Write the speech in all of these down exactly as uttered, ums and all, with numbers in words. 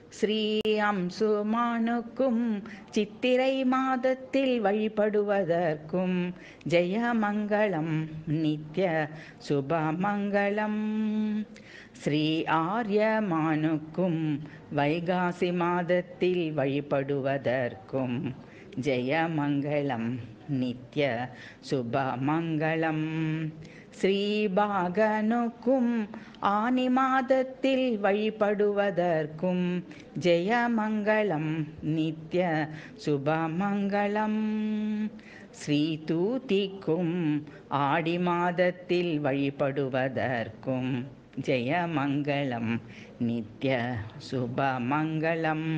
ஸ்ரீ அம்சுமானுக்கும் சித்திரை மாதத்தில் வழிபடுவதற்கும் ஜெயமங்களம் நித்ய சுபமங்களம். ஸ்ரீ ஆர்யமானுக்கும் வைகாசி மாதத்தில் வழிபடுவதற்கும் ஜெயமங்களம் நித்ய சுபமங்களம். ஸ்ரீபாகனுக்கும் ஆனி மாதத்தில் வழிபடுவதற்கும் ஜெயமங்களம் நித்ய சுபமங்களம். ஸ்ரீ தூதிக்கும் ஆடி மாதத்தில் வழிபடுவதற்கும் ஜெயமங்களம் நித்ய சுபமங்களம்.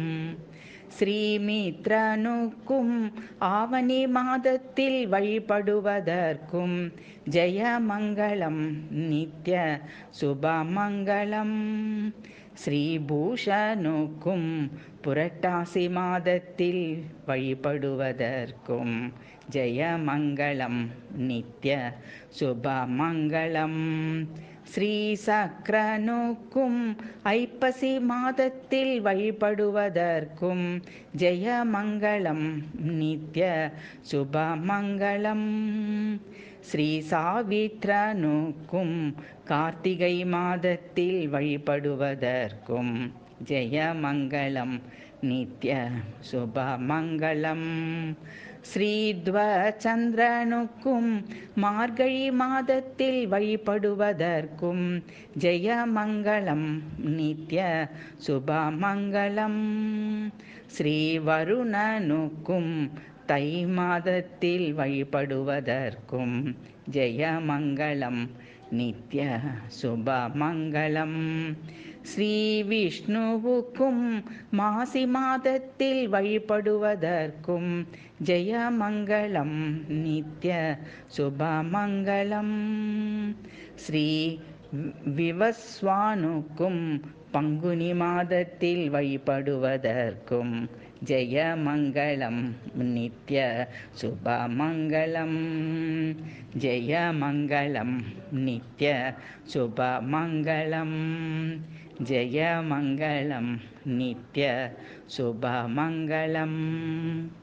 ஸ்ரீமித்ரனுக்கும் ஆவணி மாதத்தில் வழிபடுவதற்கும் ஜெயமங்களம் நித்ய சுபமங்களம். ஸ்ரீபூஷனுக்கும் புரட்டாசி மாதத்தில் வழிபடுவதற்கும் ஜெயமங்களம் நித்ய சுபமங்களம். ஸ்ரீ சக்ரனுக்கும் ஐப்பசி மாதத்தில் வழிபடுவதற்கும் ஜெயமங்களம் நித்ய சுபமங்களம். ஸ்ரீ சாவித்ரனுக்கும் கார்த்திகை மாதத்தில் வழிபடுவதற்கும் ஜெயமங்களம் நித்ய சுபமங்களம். ஸ்ரீ துவச்சந்திரனுக்கும் மார்கழி மாதத்தில் வழிபடுவதற்கும் ஜெயமங்களம் நித்ய சுபமங்களம். ஸ்ரீ வருணனுக்கும் தை மாதத்தில் வழிபடுவதற்கும் ஜெயமங்களம் நித்ய சுபமங்களம். ஸ்ரீ விஷ்ணுவுக்கும் மாசி மாதத்தில் வழிபடுவதற்கும் ஜெயமங்களம் நித்ய சுபமங்களம். ஸ்ரீ விவஸ்வானுக்கும் பங்குனி மாதத்தில் வழிபடுவதற்கும் ஜெயமங்களம் நித்ய சுபமங்களம். ஜெயமங்களம் நித்ய சுபமங்களம். ஜெயமங்களம் நித்ய சுபமங்களம்.